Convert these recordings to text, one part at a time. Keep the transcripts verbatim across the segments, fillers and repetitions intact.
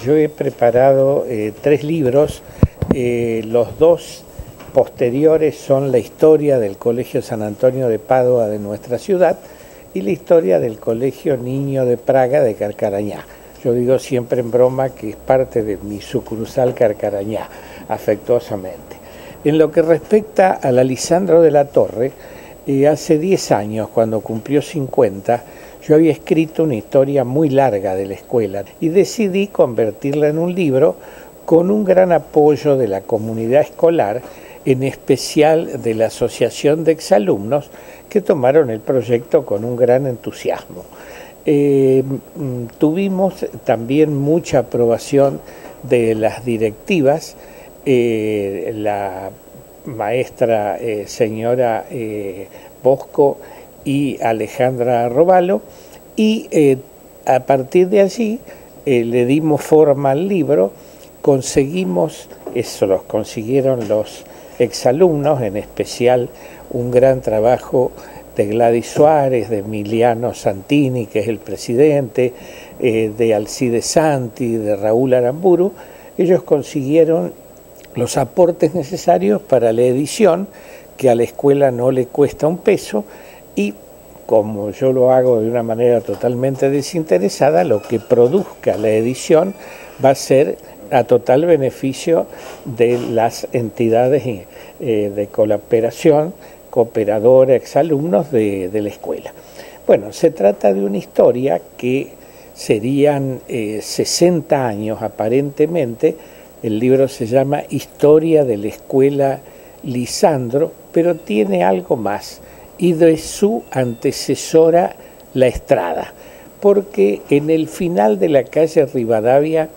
yo he preparado eh, tres libros, eh, los dos posteriores son la historia del Colegio San Antonio de Padua de nuestra ciudad y la historia del Colegio Niño de Praga de Carcarañá. Yo digo siempre en broma que es parte de mi sucursal Carcarañá, afectuosamente. En lo que respecta a la Lisandro de la Torre, eh, hace diez años, cuando cumplió cincuenta, yo había escrito una historia muy larga de la escuela y decidí convertirla en un libro con un gran apoyo de la comunidad escolar, en especial de la Asociación de Exalumnos, que tomaron el proyecto con un gran entusiasmo. Eh, tuvimos también mucha aprobación de las directivas, eh, la maestra eh, señora eh, Bosco y Alejandra Robalo, y eh, a partir de allí eh, le dimos forma al libro, conseguimos, eso los consiguieron los exalumnos, en especial un gran trabajo de Gladys Suárez, de Emiliano Santini, que es el presidente, eh, de Alcides Santi, de Raúl Aramburu. Ellos consiguieron los aportes necesarios para la edición, que a la escuela no le cuesta un peso, y como yo lo hago de una manera totalmente desinteresada, lo que produzca la edición va a ser a total beneficio de las entidades eh, de cooperación, cooperadora, exalumnos de, de la escuela. Bueno, se trata de una historia que serían eh, sesenta años aparentemente. El libro se llama Historia de la Escuela Lisandro, pero tiene algo más, y de su antecesora La Estrada, porque en el final de la calle Rivadavia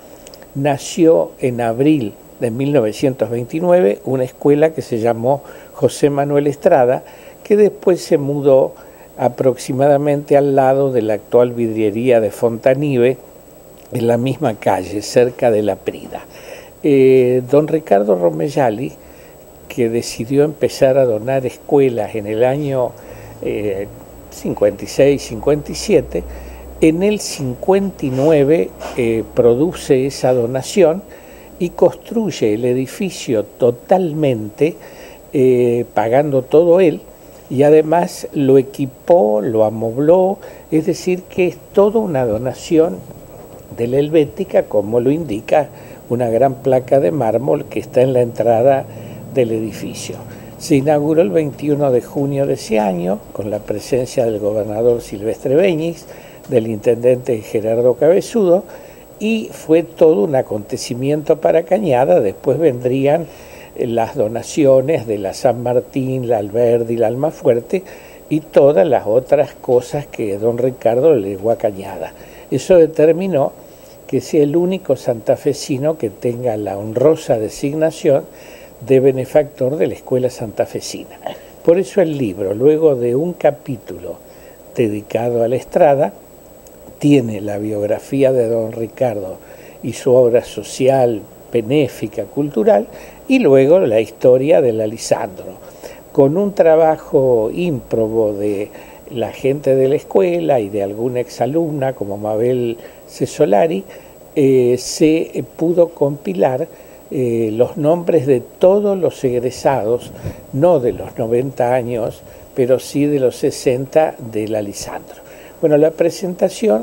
nació en abril de mil novecientos veintinueve una escuela que se llamó José Manuel Estrada, que después se mudó aproximadamente al lado de la actual vidriería de Fontanive, en la misma calle, cerca de La Prida. Eh, don Ricardo Romellalli, que decidió empezar a donar escuelas en el año eh, cincuenta y seis cincuenta y siete, en el cincuenta y nueve eh, produce esa donación y construye el edificio totalmente, eh, pagando todo él, y además lo equipó, lo amobló, es decir, que es toda una donación de la Helvética, como lo indica una gran placa de mármol que está en la entrada del edificio. Se inauguró el veintiuno de junio de ese año, con la presencia del gobernador Silvestre Beñis, del intendente Gerardo Cabezudo, y fue todo un acontecimiento para Cañada. Después vendrían las donaciones de la San Martín, la Alberdi, la Almafuerte y todas las otras cosas que don Ricardo le legó a Cañada. Eso determinó que sea el único santafesino que tenga la honrosa designación de benefactor de la escuela santafesina. Por eso el libro, luego de un capítulo dedicado a la Estrada, tiene la biografía de don Ricardo y su obra social, benéfica, cultural, y luego la historia de la Lisandro, con un trabajo ímprobo de la gente de la escuela y de alguna exalumna como Mabel Cesolari, eh, se pudo compilar eh, los nombres de todos los egresados, no de los noventa años, pero sí de los sesenta de la Lisandro. Bueno, la presentación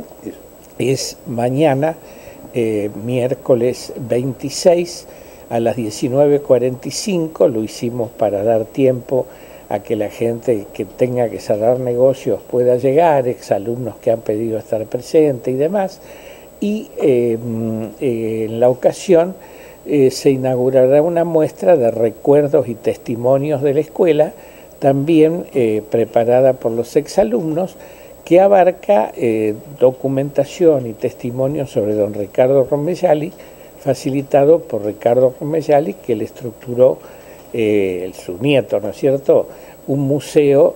es mañana, eh, miércoles veintiséis, a las diecinueve cuarenta y cinco, lo hicimos para dar tiempo a que la gente que tenga que cerrar negocios pueda llegar, exalumnos que han pedido estar presentes y demás, y eh, eh, en la ocasión eh, se inaugurará una muestra de recuerdos y testimonios de la escuela, también eh, preparada por los exalumnos, que abarca eh, documentación y testimonios sobre don Ricardo Romellalli, facilitado por Ricardo Romellalli, que le estructuró, eh, su nieto, ¿no es cierto?, un museo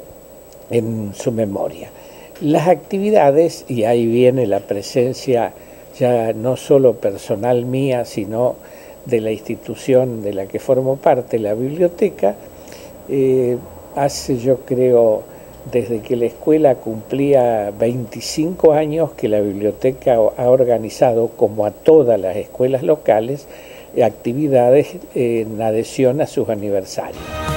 en su memoria. Las actividades, y ahí viene la presencia ya no solo personal mía, sino de la institución de la que formo parte, la biblioteca, eh, hace yo creo desde que la escuela cumplía veinticinco años que la biblioteca ha organizado, como a todas las escuelas locales, actividades en adhesión a sus aniversarios.